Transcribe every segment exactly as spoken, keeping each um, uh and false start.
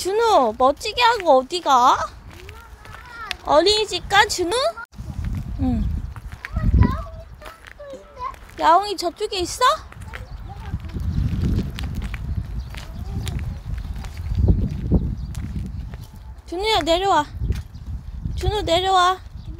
준우 멋지게 하고 어디 가? 어린이집 가 준우? 응. 야옹이 저쪽에 있어? 준우야 내려와. 준우 내려와.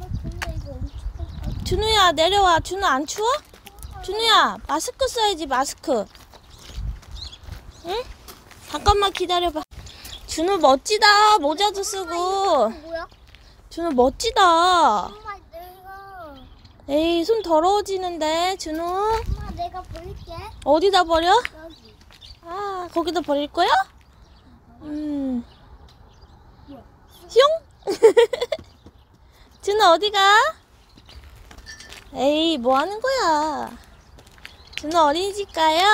준우야 내려와. 준우 안 추워? 준우야 마스크 써야지 마스크. 응? 잠깐만 기다려봐. 준우 멋지다. 모자도 쓰고. 뭐야? 준우 멋지다. 엄마 내가 에이 손 더러워지는데 준우. 엄마 내가 버릴게. 어디다 버려? 여기. 아 거기다 버릴 거야? 음. 뭐야? 뿅. 준우 어디 가? 에이 뭐 하는 거야? 준우 어린이집 가요?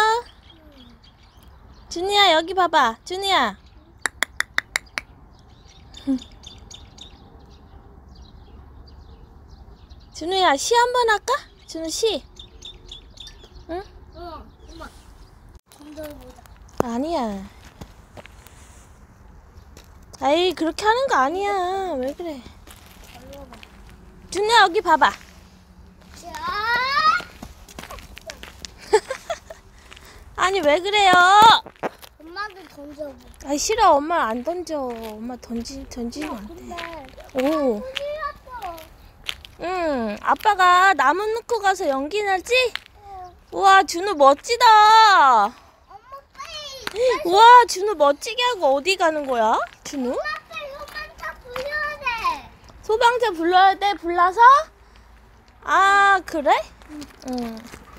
준우야 여기 봐봐. 준우야. 준우야 시 한번 할까? 준우 시. 응? 어, 엄마. 건들어보자. 아니야. 아이 그렇게 하는 거 아니야. 왜 그래? 걸려봐. 준우야 여기 봐봐. 자. 아니 왜 그래요? 엄마도 던져봐. 아 싫어. 엄마 안 던져. 엄마 던지 던지면 안 돼. 근데 오. 큰일 났어. 응. 아빠가 나무 넣고 가서 연기 나지? 어. 우와 준우 멋지다. 엄마 빨리. 우와 준우 멋지게 하고 어디 가는 거야? 준우? 엄마 빨리 소방차 불러야 돼. 소방차 불러야 돼? 불러서? 아 그래? 응.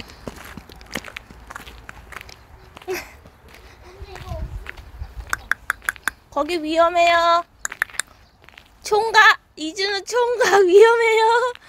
근데 이거 거기 위험해요. 총각 이준우 총각 위험해요.